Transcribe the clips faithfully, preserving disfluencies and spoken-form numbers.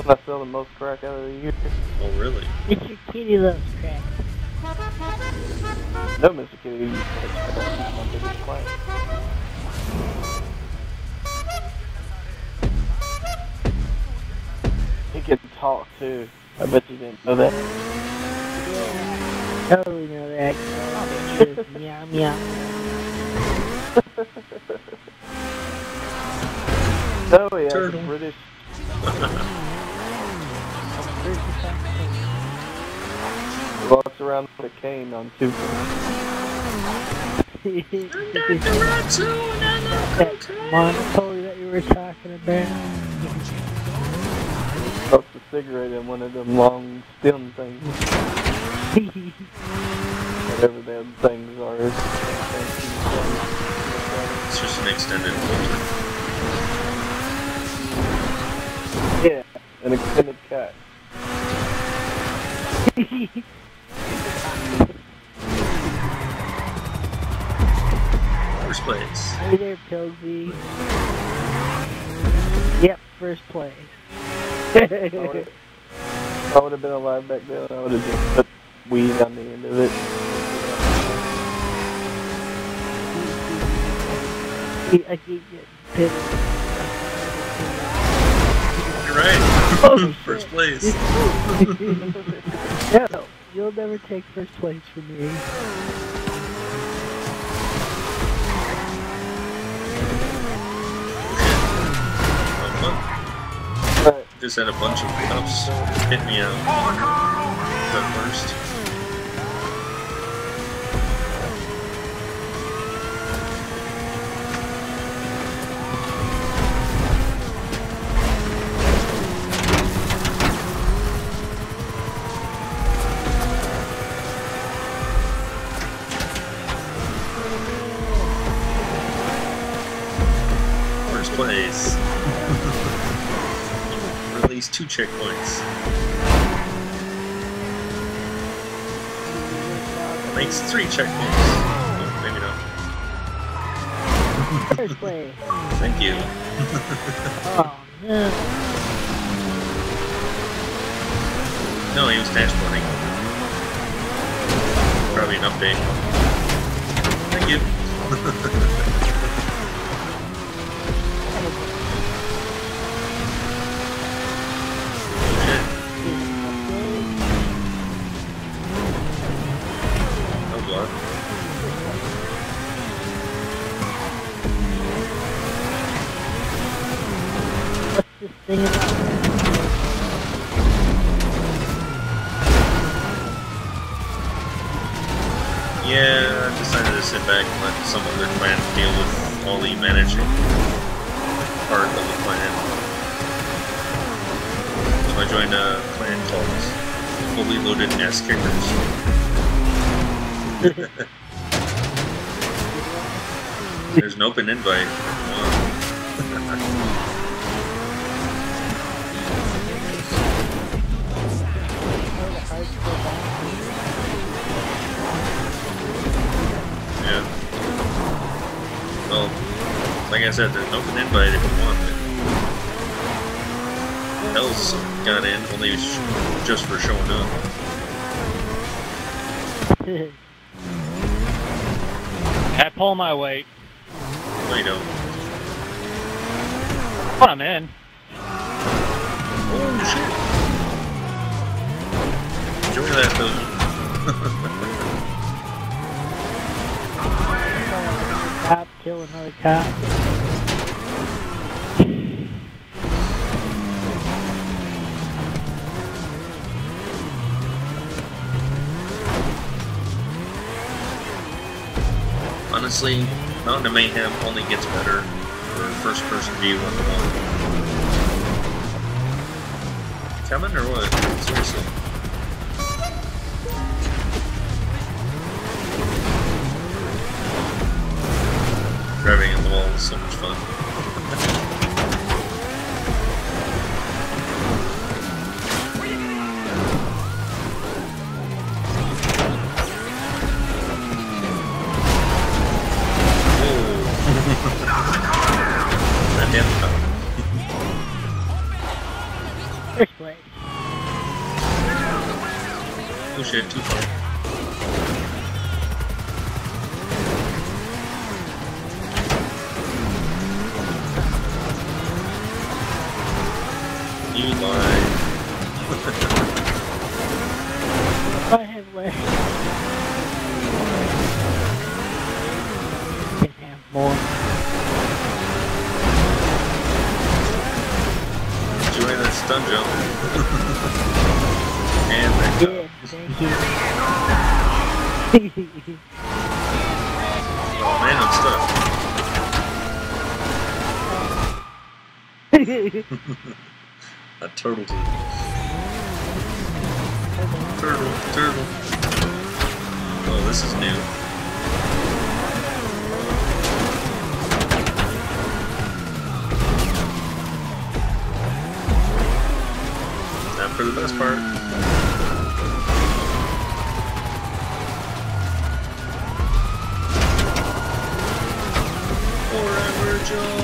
when I sell the most crack out of the year. Oh, really? Mister Kitty loves crack. No, Mister Kitty, you said crack. He's my biggest client. He can talk too. I bet you didn't know that. Yeah, totally know that. Just meow meow. No, he has a Turtle. British. He walks around with a cane on two feet. That monopoly that you were talking about. Smokes a cigarette in one of them long stem things. Whatever them things are. It's just an extended filter. Yeah, an extended cut. First place. Hey there, Pilsy. Yep, first place. I would have been alive back then. I would have just put weed on the end of it. I keep getting pissed. You're right. Oh, First place. No, you'll never take first place from me. But Just had a bunch of cups hit me out. But first. First place. At least two checkpoints. Makes three checkpoints. Oh, maybe not. First place. Thank you. Oh, no. No, he was dashboarding. Probably an update. Thank you. What's this thing about? Yeah, I decided to sit back and let some other clan deal with all the managing part of the clan. So I joined a clan called Fully Loaded Ass Kickers. There's an open invite. Wow. Yeah. Well, like I said, there's an open invite if you want it. Hell's got in only sh just for showing up. I pull my weight. No, you don't. When I'm in. Oh shit! Enjoy that though. Cop, kill another cop. Honestly, Mountain of Mayhem only gets better for first-person view on the one. Coming or what? Seriously. Driving in the wall is so much fun. First place. Oh shit, too far. You lied. If I had less, I can have more. Enjoy that stun jump. And that Yeah, thank you. Oh man, I'm stuck. A turtle team. Turtle, turtle. Oh, this is new. Time for the best part. Forever Joe.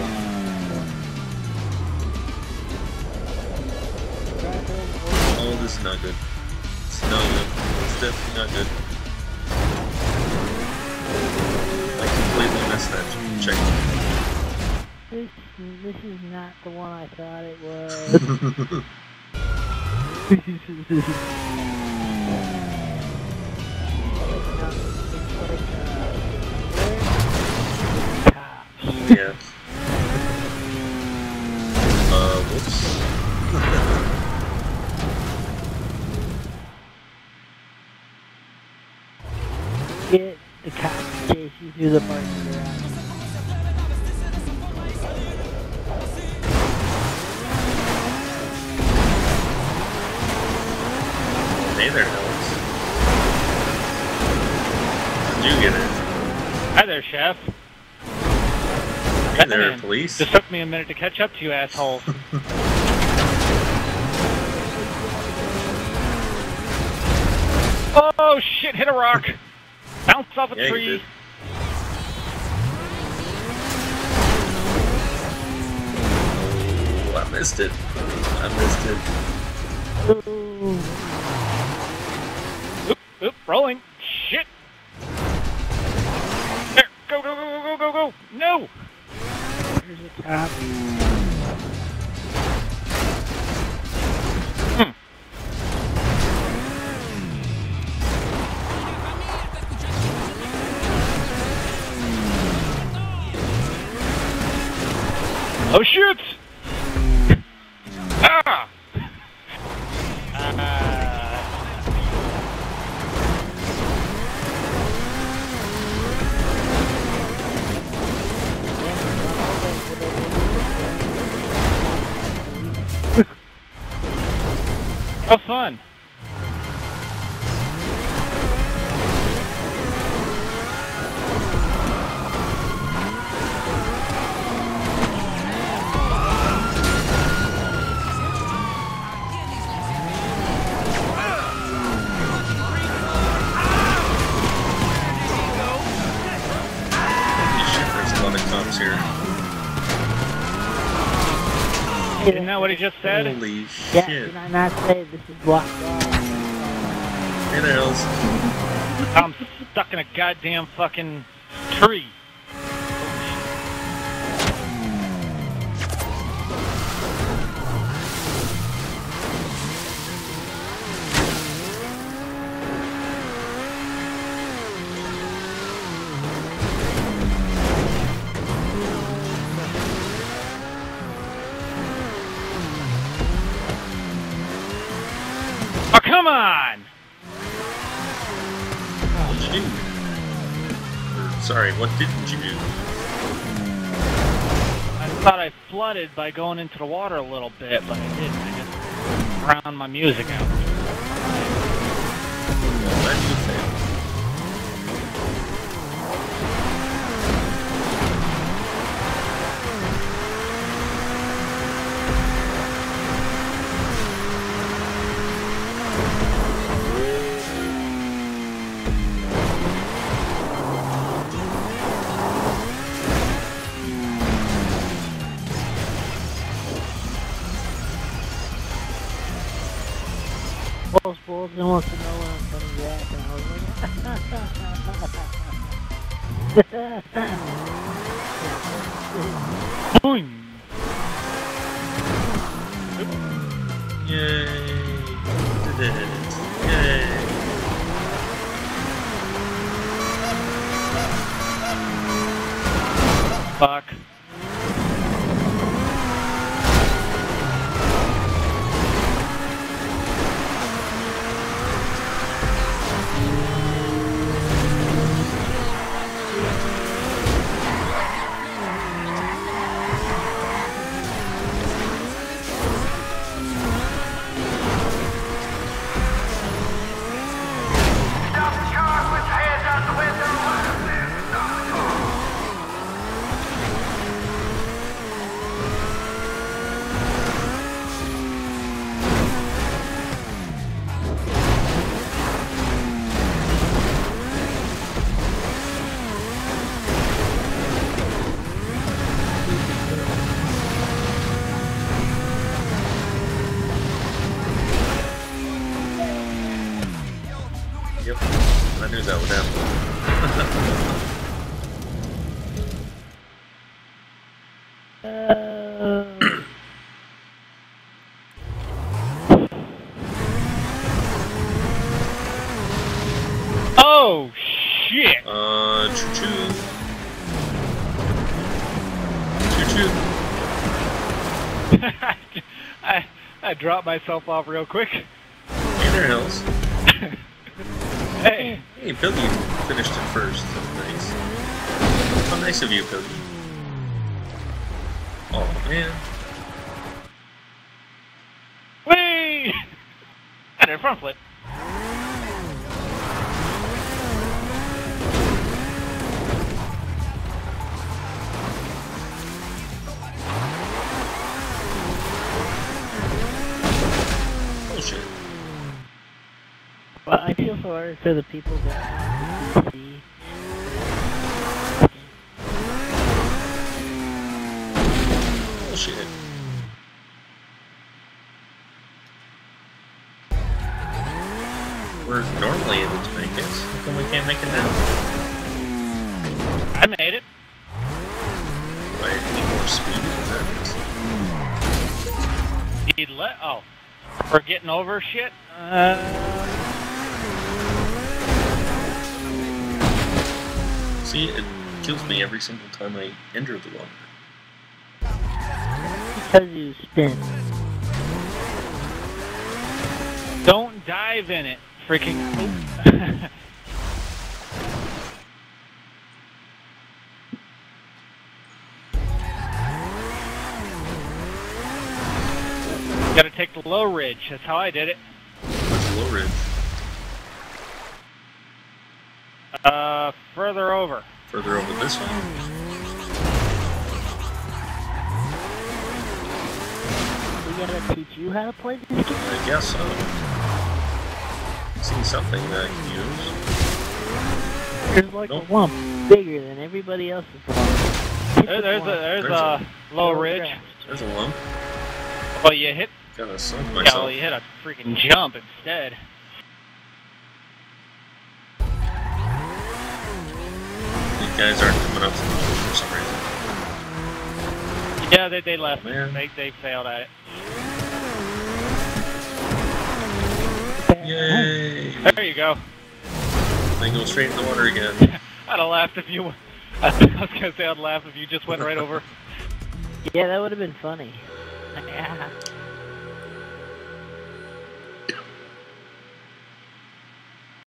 Oh, this is not good. It's not good. It's definitely not good. I completely missed that check. This, this is not the one I thought it was. Yeah. Uh, whoops. Get the cops to chase you through the parking garage. Hey there, Alex. How'd you get it? Hi there, Chef. Hey there, Man, police. Just took me a minute to catch up to you assholes. Oh shit, hit a rock! Bounced off a Yeah, you tree. did. Oh, I missed it. I missed it. Ooh. Oop, oop, rolling. Shit! There, go, go, go, go, go, go! No! There's a cop. Hmm. Oh shit! Ah! Uh, How fun! Shit, there's a lot of cops here. Isn't that what he just said? Holy Yeah, shit. did I not say this is blocked off? Hey there, Ellis. I'm stuck in a goddamn fucking tree. Oh, come on! What did you do? Or, sorry, what didn't you do? I thought I flooded by going into the water a little bit, but I didn't. I just drowned my music out. Well, that you failed. Fulton wants to know when I'm coming back, and I was like, Boing. Yay! Did it! Yay! Fuck. Yep, I knew that would happen. uh... Oh shit! Uh, choo choo. Choo choo. I I dropped myself off real quick. Hey there, Hills. Hey. Hey, Piggy finished it first. Nice. How nice of you, Piggy. Oh, man. Whee! I did a front flip. Bullshit. Well, I feel sorry for the people that have to see. Bullshit. We're normally able to make it. How come we can't make it now? I made it. Do I need more speed? Is that He'd let. Oh, for getting over shit. Uh. See, it kills me every single time I enter the water. Because you spin. Don't dive in it. Freaking. Gotta take the low ridge. That's how I did it. What's the low ridge? Uh, further over. Further over this way? We gotta teach you how to play this game? I guess so. I've seen something that I can use. There's like Nope. a lump bigger than everybody else's lump. There, there's a there's, There's a, low ridge. There's a lump. Well, you hit. Gotta sunk Yeah, myself. well, you hit a freaking jump instead. These guys aren't coming up to the pool for some reason. Yeah, they they left. Man. They they failed at it. Yay! There you go. Then go straight in the water again. I'd have laughed if you. I was gonna say I'd laugh if you just went right over. Yeah, that would have been funny. Yeah.